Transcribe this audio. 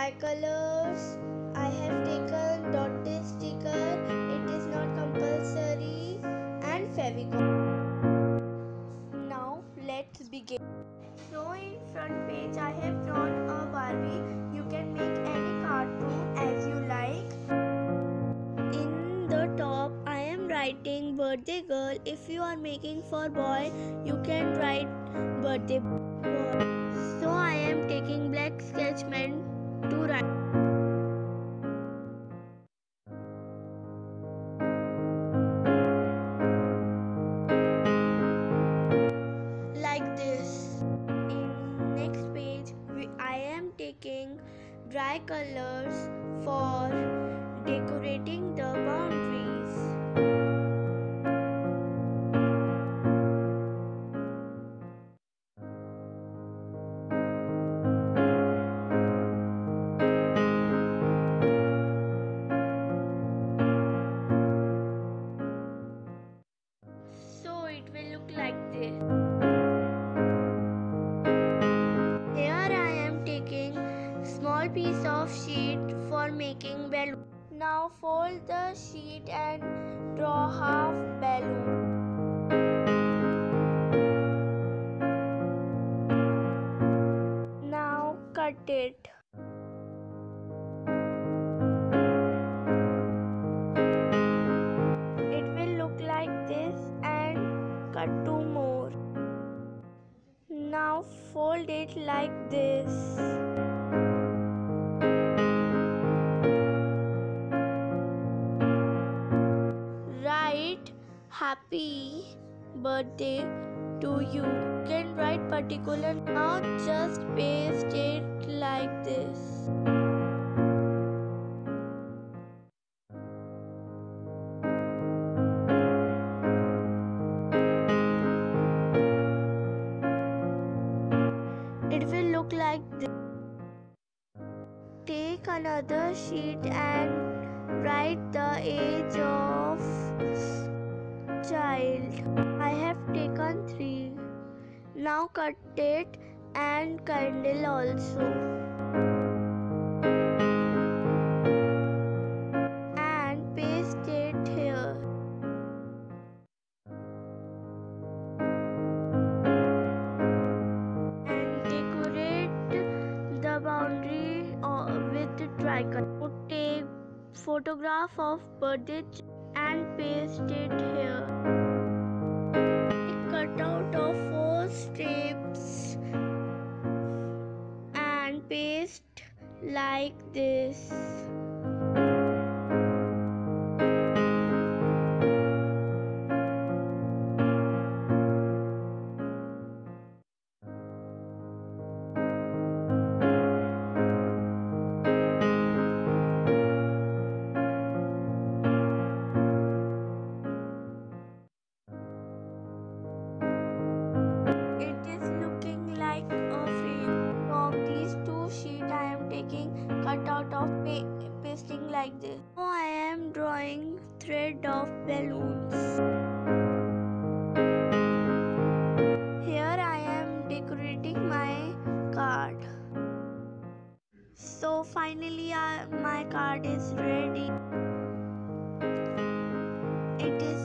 dry colors. I have taken dotted sticker, it is not compulsory, and Fevicol. Now let's begin. So in front page I have drawn a Barbie. You can make any cartoon as you like. In the top I am writing birthday girl. If you are making for boy, you can write birthday boy. So I am taking black sketch pen to write. Like this. In next page I am taking dry colors for decorating the boundaries. So it will look like this. Here I am taking small piece of sheet for making balloon. Now fold the sheet and draw half balloon. Now cut it. It will look like this and cut two more. Now fold it like this. Write happy birthday to you. You can write particular. Now just paste it like this. It will look like this. Take another sheet and write the age of child. I have taken 3. Now cut it and candle also. And paste it here. And decorate the boundary with dry color. Take photograph of birthday and paste it here. Cut out of 4 strips and paste like this. Cut out of pasting like this. Now I am drawing thread of balloons. Here I am decorating my card. So finally my card is ready. It is